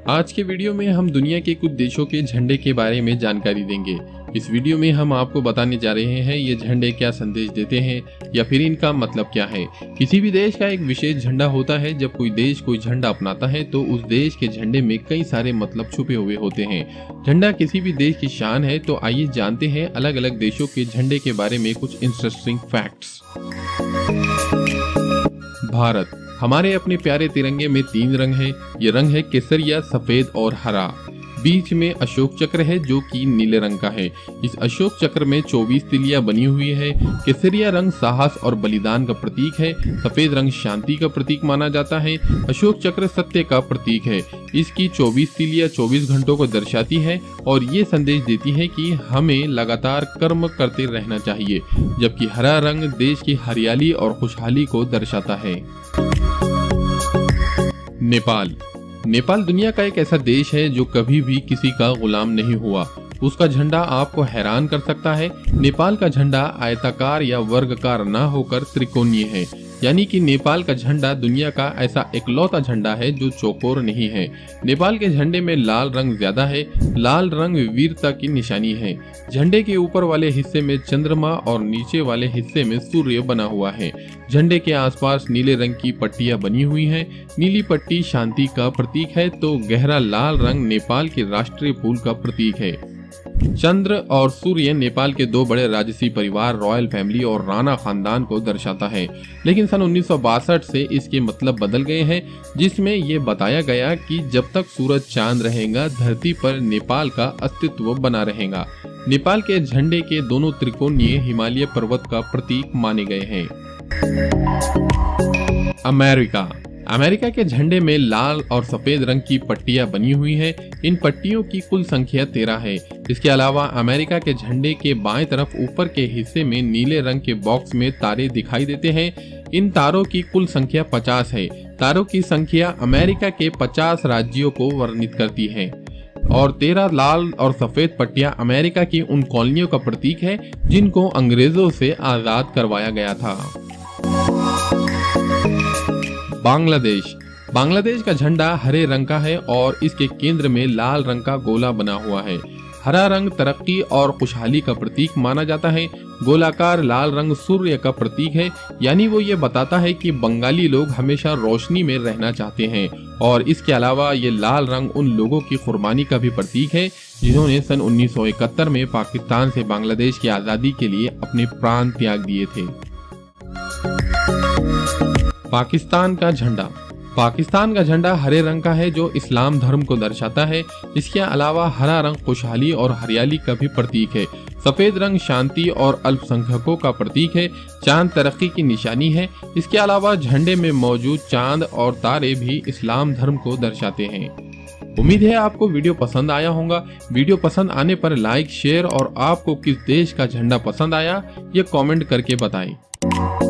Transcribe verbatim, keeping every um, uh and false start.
आज के वीडियो में हम दुनिया के कुछ देशों के झंडे के बारे में जानकारी देंगे। इस वीडियो में हम आपको बताने जा रहे हैं ये झंडे क्या संदेश देते हैं या फिर इनका मतलब क्या है। किसी भी देश का एक विशेष झंडा होता है। जब कोई देश कोई झंडा अपनाता है तो उस देश के झंडे में कई सारे मतलब छुपे हुए होते हैं। झंडा किसी भी देश की शान है। तो आइए जानते हैं अलग अलग देशों के झंडे के बारे में कुछ इंटरेस्टिंग फैक्ट्स। भारत। हमारे अपने प्यारे तिरंगे में तीन रंग है। ये रंग है केसरिया, सफेद और हरा। बीच में अशोक चक्र है जो कि नीले रंग का है। इस अशोक चक्र में चौबीस तिलियां बनी हुई है। केसरिया रंग साहस और बलिदान का प्रतीक है। सफेद रंग शांति का प्रतीक माना जाता है। अशोक चक्र सत्य का प्रतीक है। इसकी चौबीस तिलियां चौबीस घंटों को दर्शाती है और ये संदेश देती है कि हमें लगातार कर्म करते रहना चाहिए। जबकि हरा रंग देश की हरियाली और खुशहाली को दर्शाता है। नेपाल। नेपाल दुनिया का एक ऐसा देश है जो कभी भी किसी का गुलाम नहीं हुआ। उसका झंडा आपको हैरान कर सकता है। नेपाल का झंडा आयताकार या वर्गाकार न होकर त्रिकोणीय है, यानी कि नेपाल का झंडा दुनिया का ऐसा इकलौता झंडा है जो चौकोर नहीं है। नेपाल के झंडे में लाल रंग ज्यादा है। लाल रंग वीरता की निशानी है। झंडे के ऊपर वाले हिस्से में चंद्रमा और नीचे वाले हिस्से में सूर्य बना हुआ है। झंडे के आसपास नीले रंग की पट्टियां बनी हुई हैं। नीली पट्टी शांति का प्रतीक है तो गहरा लाल रंग नेपाल के राष्ट्रीय फूल का प्रतीक है। चंद्र और सूर्य नेपाल के दो बड़े राजसी परिवार रॉयल फैमिली और राणा खानदान को दर्शाता है, लेकिन सन उन्नीस सौ बासठ से इसके मतलब बदल गए हैं, जिसमें ये बताया गया कि जब तक सूरज चांद रहेगा धरती पर नेपाल का अस्तित्व बना रहेगा। नेपाल के झंडे के दोनों त्रिकोणीय हिमालय पर्वत का प्रतीक माने गए हैं। अमेरिका। अमेरिका के झंडे में लाल और सफेद रंग की पट्टियां बनी हुई है। इन पट्टियों की कुल संख्या तेरह है। इसके अलावा अमेरिका के झंडे के बाएं तरफ ऊपर के हिस्से में नीले रंग के बॉक्स में तारे दिखाई देते हैं। इन तारों की कुल संख्या पचास है। तारों की संख्या अमेरिका के पचास राज्यों को वर्णित करती है और तेरह लाल और सफेद पट्टियां अमेरिका की उन कॉलोनियों का प्रतीक है जिनको अंग्रेजों से आजाद करवाया गया था। बांग्लादेश। बांग्लादेश का झंडा हरे रंग का है और इसके केंद्र में लाल रंग का गोला बना हुआ है। हरा रंग तरक्की और खुशहाली का प्रतीक माना जाता है। गोलाकार लाल रंग सूर्य का प्रतीक है, यानी वो ये बताता है कि बंगाली लोग हमेशा रोशनी में रहना चाहते हैं। और इसके अलावा ये लाल रंग उन लोगों की कुर्बानी का भी प्रतीक है जिन्होंने सन उन्नीस सौ इकहत्तर में पाकिस्तान से बांग्लादेश की आजादी के लिए अपने प्राण त्याग दिए थे। पाकिस्तान का झंडा। पाकिस्तान का झंडा हरे रंग का है जो इस्लाम धर्म को दर्शाता है। इसके अलावा हरा रंग खुशहाली और हरियाली का भी प्रतीक है। सफेद रंग शांति और अल्पसंख्यकों का प्रतीक है। चांद तरक्की की निशानी है। इसके अलावा झंडे में मौजूद चांद और तारे भी इस्लाम धर्म को दर्शाते हैं। उम्मीद है आपको वीडियो पसंद आया होगा। वीडियो पसंद आने पर लाइक, शेयर और आपको किस देश का झंडा पसंद आया ये कमेंट करके बताएं।